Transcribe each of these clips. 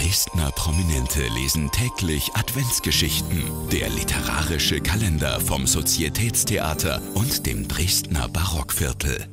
Dresdner Prominente lesen täglich Adventsgeschichten. Der literarische Kalender vom Sozietätstheater und dem Dresdner Barockviertel.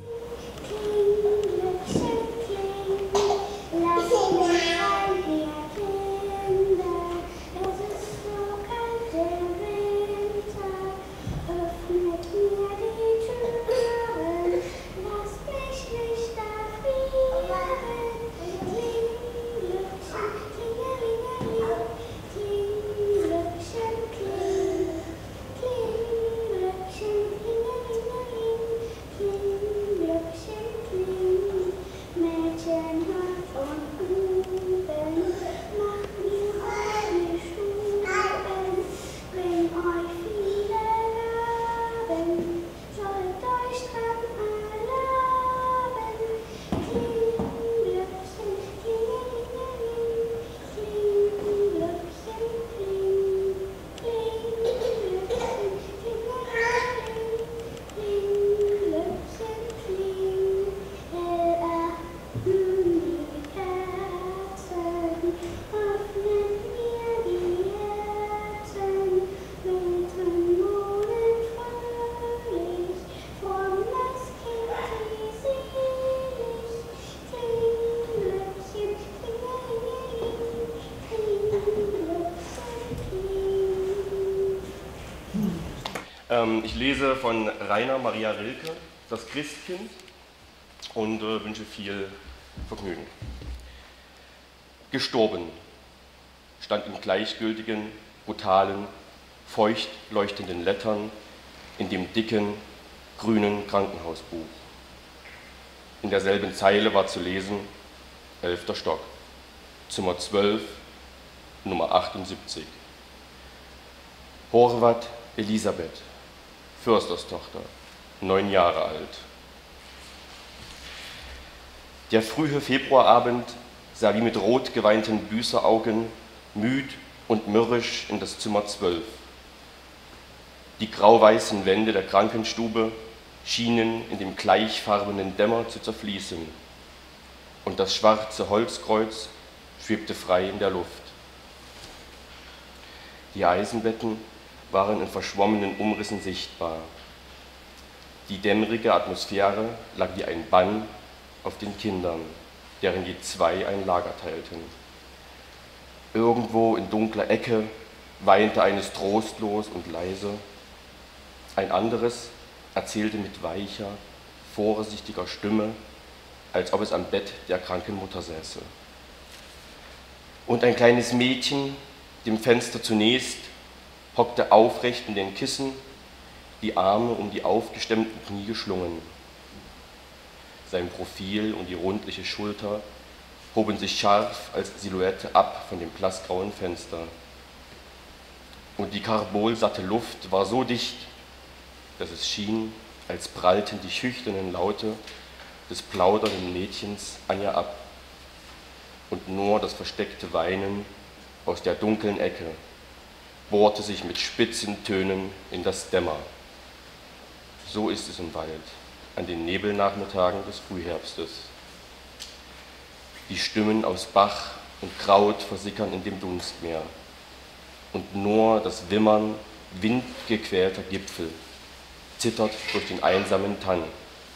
Ich lese von Rainer Maria Rilke, Das Christkind, und wünsche viel Vergnügen. Gestorben stand in gleichgültigen, brutalen, feucht leuchtenden Lettern in dem dicken, grünen Krankenhausbuch. In derselben Zeile war zu lesen: 11. Stock, Zimmer 12, Nummer 78. Horvath Elisabeth, Försterstochter, 9 Jahre alt. Der frühe Februarabend sah wie mit rot geweinten Büßeraugen müd und mürrisch in das Zimmer 12. Die grau-weißen Wände der Krankenstube schienen in dem gleichfarbenen Dämmer zu zerfließen, und das schwarze Holzkreuz schwebte frei in der Luft. Die Eisenbetten waren in verschwommenen Umrissen sichtbar. Die dämmerige Atmosphäre lag wie ein Bann auf den Kindern, deren je 2 ein Lager teilten. Irgendwo in dunkler Ecke weinte eines trostlos und leise. Ein anderes erzählte mit weicher, vorsichtiger Stimme, als ob es am Bett der kranken Mutter säße. Und ein kleines Mädchen, dem Fenster zunächst, hockte aufrecht in den Kissen, die Arme um die aufgestemmten Knie geschlungen. Sein Profil und die rundliche Schulter hoben sich scharf als Silhouette ab von dem blassgrauen Fenster. Und die karbolsatte Luft war so dicht, dass es schien, als prallten die schüchternen Laute des plaudernden Mädchens an ihr ab und nur das versteckte Weinen aus der dunklen Ecke bohrte sich mit spitzen Tönen in das Dämmer. So ist es im Wald an den Nebelnachmittagen des Frühherbstes. Die Stimmen aus Bach und Kraut versickern in dem Dunstmeer, und nur das Wimmern windgequälter Gipfel zittert durch den einsamen Tann.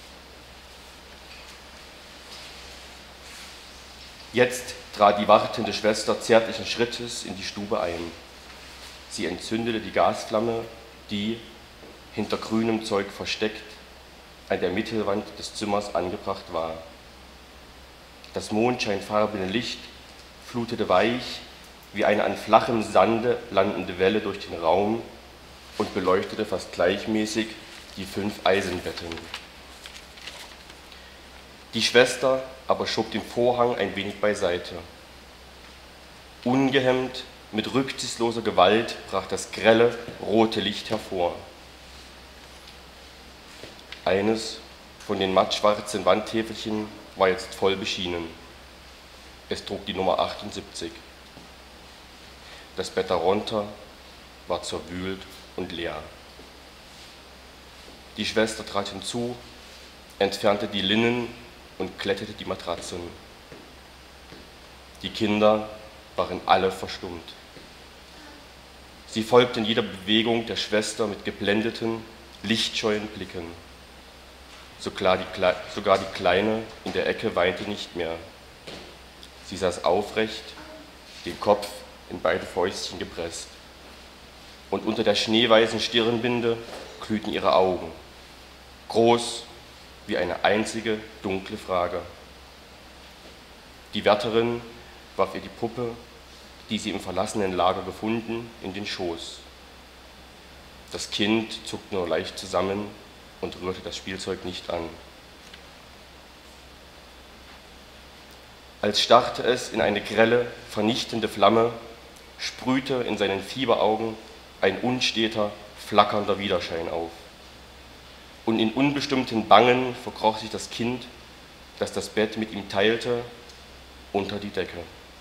Jetzt trat die wartende Schwester zärtlichen Schrittes in die Stube ein. Sie entzündete die Gasflamme, die, hinter grünem Zeug versteckt, an der Mittelwand des Zimmers angebracht war. Das mondscheinfarbene Licht flutete weich wie eine an flachem Sande landende Welle durch den Raum und beleuchtete fast gleichmäßig die 5 Eisenbetten. Die Schwester aber schob den Vorhang ein wenig beiseite. Ungehemmt, mit rücksichtsloser Gewalt brach das grelle, rote Licht hervor. Eines von den mattschwarzen Wandtäfelchen war jetzt voll beschienen. Es trug die Nummer 78. Das Bett darunter war zerwühlt und leer. Die Schwester trat hinzu, entfernte die Linnen und glättete die Matratzen. Die Kinder waren alle verstummt. Sie folgten jeder Bewegung der Schwester mit geblendeten, lichtscheuen Blicken. Sogar die Kleine in der Ecke weinte nicht mehr. Sie saß aufrecht, den Kopf in beide Fäustchen gepresst. Und unter der schneeweißen Stirnbinde glühten ihre Augen, groß wie eine einzige dunkle Frage. Die Wärterin warf ihr die Puppe, die sie im verlassenen Lager gefunden, in den Schoß. Das Kind zuckte nur leicht zusammen und rührte das Spielzeug nicht an. Als starrte es in eine grelle, vernichtende Flamme, sprühte in seinen Fieberaugen ein unsteter, flackernder Widerschein auf. Und in unbestimmten Bangen verkroch sich das Kind, das das Bett mit ihm teilte, unter die Decke.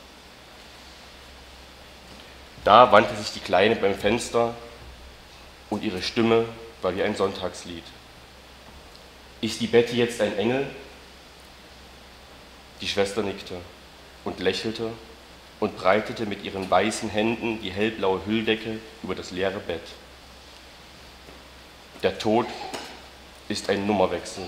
Da wandte sich die Kleine beim Fenster und ihre Stimme war wie ein Sonntagslied. Ist die Betty jetzt ein Engel? Die Schwester nickte und lächelte und breitete mit ihren weißen Händen die hellblaue Hülldecke über das leere Bett. Der Tod ist ein Nummerwechsel.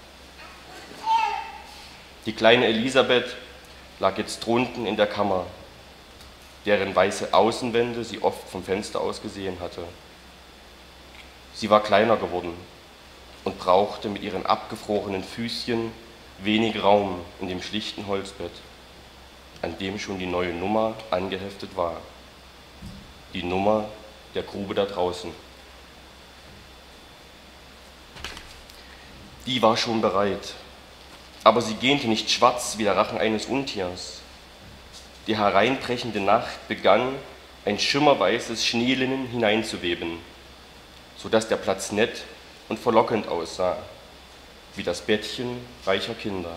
Die kleine Elisabeth lag jetzt drunten in der Kammer, deren weiße Außenwände sie oft vom Fenster aus gesehen hatte. Sie war kleiner geworden und brauchte mit ihren abgefrorenen Füßchen wenig Raum in dem schlichten Holzbett, an dem schon die neue Nummer angeheftet war. Die Nummer der Grube da draußen. Die war schon bereit, aber sie gähnte nicht schwarz wie der Rachen eines Untiers. Die hereinbrechende Nacht begann, ein schimmerweißes Schneelinnen hineinzuweben, sodass der Platz nett und verlockend aussah, wie das Bettchen reicher Kinder.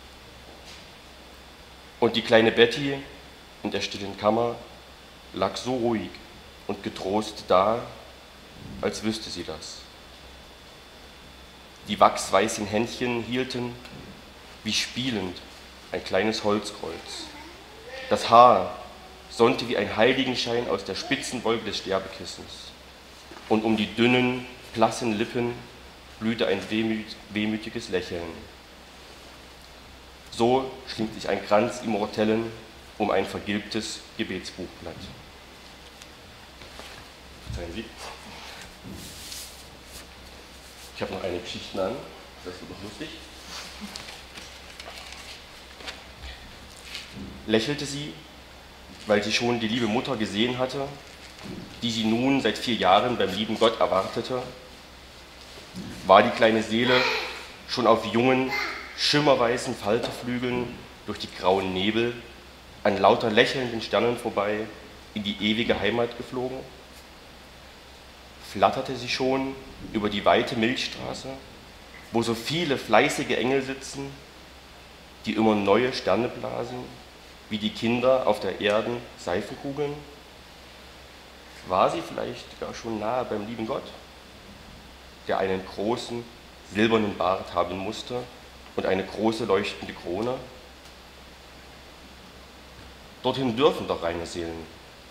Und die kleine Betty in der stillen Kammer lag so ruhig und getrost da, als wüsste sie das. Die wachsweißen Händchen hielten, wie spielend, ein kleines Holzkreuz. Das Haar sonnte wie ein Heiligenschein aus der spitzen Wolke des Sterbekissens. Und um die dünnen, blassen Lippen blühte ein wehmütiges Lächeln. So schlingt sich ein Kranz Immortellen um ein vergilbtes Gebetsbuchblatt. Verzeihen Sie. Ich habe noch eine Geschichte an, das wird noch lustig. Lächelte sie, weil sie schon die liebe Mutter gesehen hatte, die sie nun seit 4 Jahren beim lieben Gott erwartete? War die kleine Seele schon auf jungen, schimmerweißen Falterflügeln durch die grauen Nebel an lauter lächelnden Sternen vorbei in die ewige Heimat geflogen? Flatterte sie schon über die weite Milchstraße, wo so viele fleißige Engel sitzen, die immer neue Sterne blasen, wie die Kinder auf der Erde Seifenkugeln? War sie vielleicht gar schon nahe beim lieben Gott, der einen großen, silbernen Bart haben musste und eine große, leuchtende Krone? Dorthin dürfen doch reine Seelen.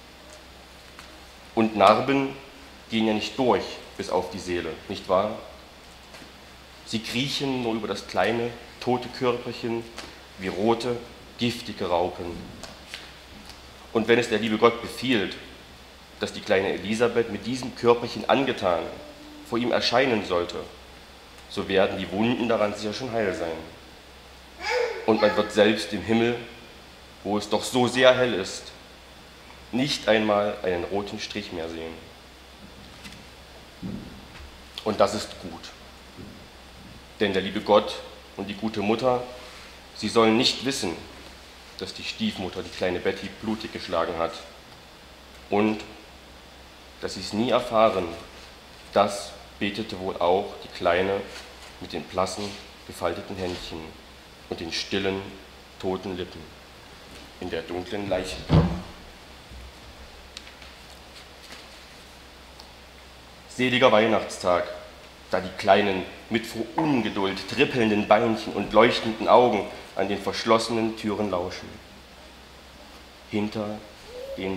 Und Narben gehen ja nicht durch bis auf die Seele, nicht wahr? Sie kriechen nur über das kleine, tote Körperchen wie rote, giftige Raupen. Und wenn es der liebe Gott befiehlt, dass die kleine Elisabeth mit diesem Körperchen angetan vor ihm erscheinen sollte, so werden die Wunden daran sicher schon heil sein. Und man wird selbst im Himmel, wo es doch so sehr hell ist, nicht einmal einen roten Strich mehr sehen. Und das ist gut. Denn der liebe Gott und die gute Mutter, sie sollen nicht wissen, dass die Stiefmutter die kleine Betty blutig geschlagen hat. Und dass sie es nie erfahren, das betete wohl auch die Kleine mit den blassen, gefalteten Händchen und den stillen, toten Lippen in der dunklen Leichenkammer. Seliger Weihnachtstag, da die kleinen, mit vor Ungeduld trippelnden Beinchen und leuchtenden Augen an den verschlossenen Türen lauschen. hinter